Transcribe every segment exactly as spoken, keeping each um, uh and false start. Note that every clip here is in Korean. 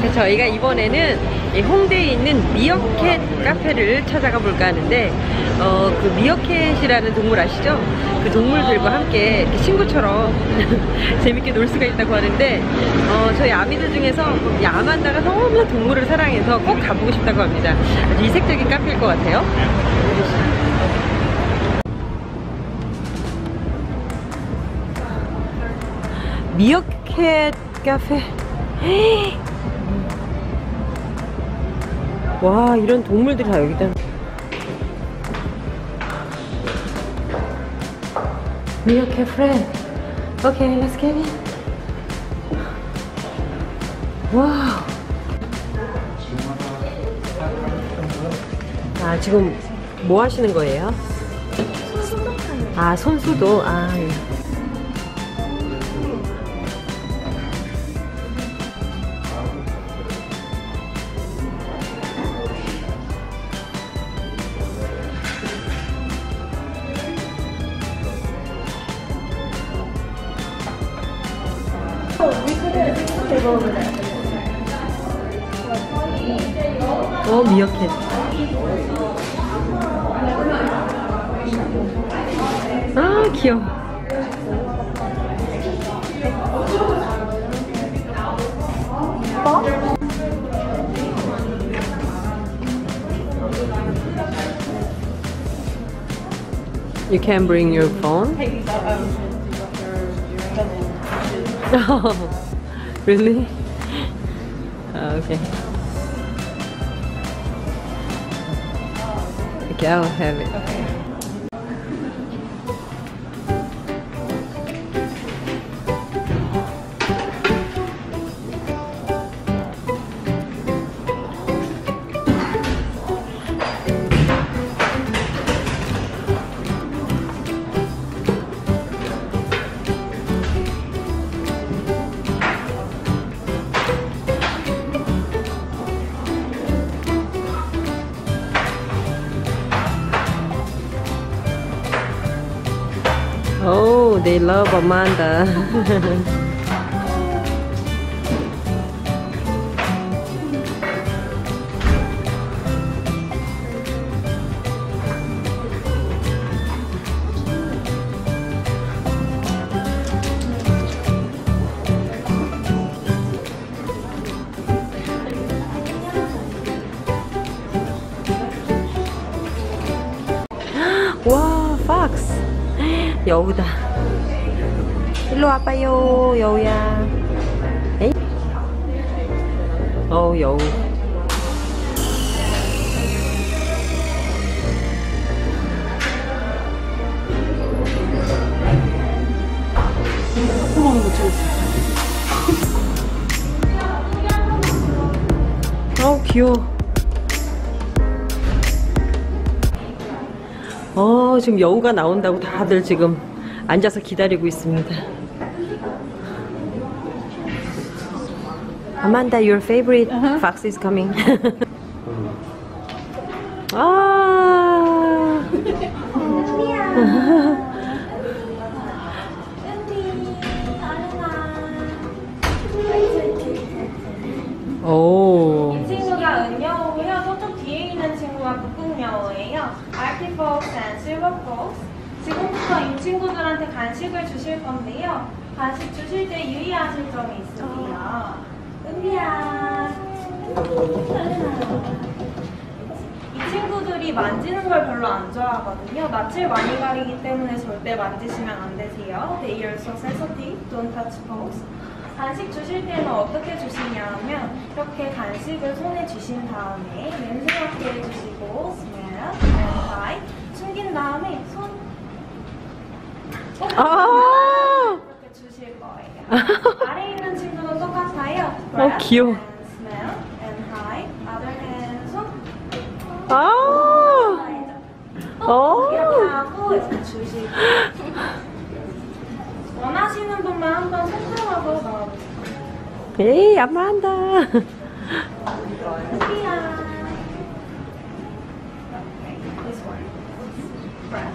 저희가 이번에는 이 홍대에 있는 미어캣 카페를 찾아가 볼까 하는데 어, 그 미어캣이라는 동물 아시죠? 그 동물들과 함께 이렇게 친구처럼 재밌게 놀 수가 있다고 하는데 어, 저희 아미들 중에서 이 아만다가 너무나 동물을 사랑해서 꼭 가보고 싶다고 합니다. 아주 이색적인 카페일 것 같아요. 미어캣 카페. 와, 이런 동물들이 다 여기다. 미어캣 프렌드. 오케이, let's get in. 와우. 아, 지금 뭐 하시는 거예요? 손소독하는. 아, 손수도. 아, 예. 어, 미어캣. 아, 귀여워. You can bring your phone. Oh, really? Oh, okay. Okay, I'll have it. Okay. Oh, they love Amanda. 와, fox. 여우다. 일로 와봐요, 여우야. 에이? 어우, 여우. 어머, 이거 찍었어. 어우, 귀여워. 어, 지금 여우가 나온다고 다들 지금 앉아서 기다리고 있습니다. Amanda, your favorite uh-huh. fox is coming. 아. 오. 이 친구가 은여우고요. 저쪽 뒤에 있는 친구가 북극여우예요. Arctic fox and silver fox. 지금부터 이 친구들한테 간식을 주실 건데요. 간식 주실 때 유의하실 점이 있습니다. 은비야. 이 친구들이 만지는 걸 별로 안 좋아하거든요. 낯을 많이 가리기 때문에 절대 만지시면 안 되세요. They are so sensitive. Don't touch fox. 간식 주실 때는 어떻게 주시냐면 이렇게 간식을 손에 주신 다음에 냄새 맡게 해주시고 smell and try 숨긴 다음에 손 아 이렇게 주실 거예요. 아래에 있는 친구도 똑같아요. 어, 귀여워. And smell and try other hand 손 아 어, 이렇게 하고 이렇게 주시고 원하시는 분만 한번 손가락으로 넣어보세요. 에이, 아만다. 소피야. This one. Breath.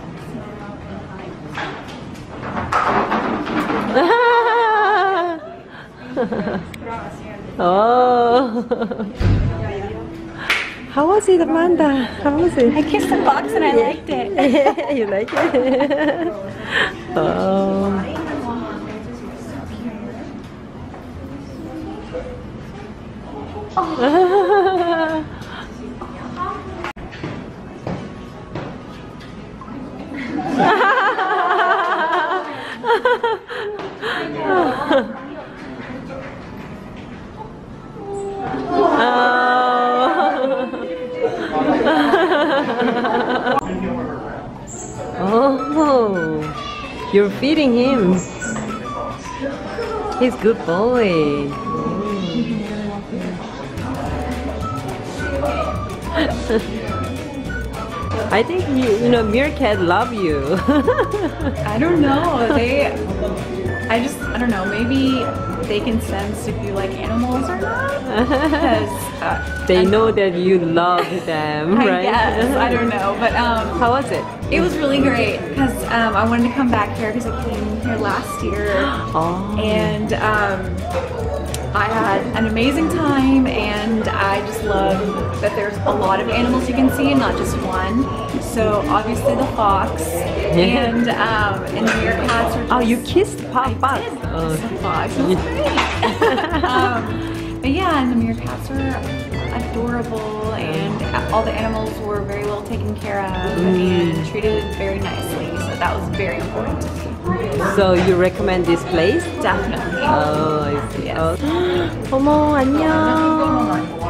Smell and hide. 들어가시면 돼요. Oh. How was it, Amanda? How was it? I kissed the fox and I liked it. You like it? Oh. Oh, you're feeding him. He's a good boy. I think you, you know, meerkat love you. I don't know. They, I just, I don't know. Maybe they can sense if you like animals or not. Because uh, They I'm- know that you love them, I right? guess I don't know, but um, How was it? it was really great because um, I wanted to come back here because I came here last year, Oh. and um, I had an amazing time, and I just love that there's a lot of animals you can see and not just one. So obviously the fox and um, and the meerkats are. Just, Oh, you kissed I Pop Pop. did. Oh. It's the fox. It was great. um, but yeah, and the meerkats are adorable, and all the animals were very well taken care of and treated very nicely. So that was very important to me. So you recommend this place? Definitely. Oh, I see. Yes. Oh. 어머, 안녕.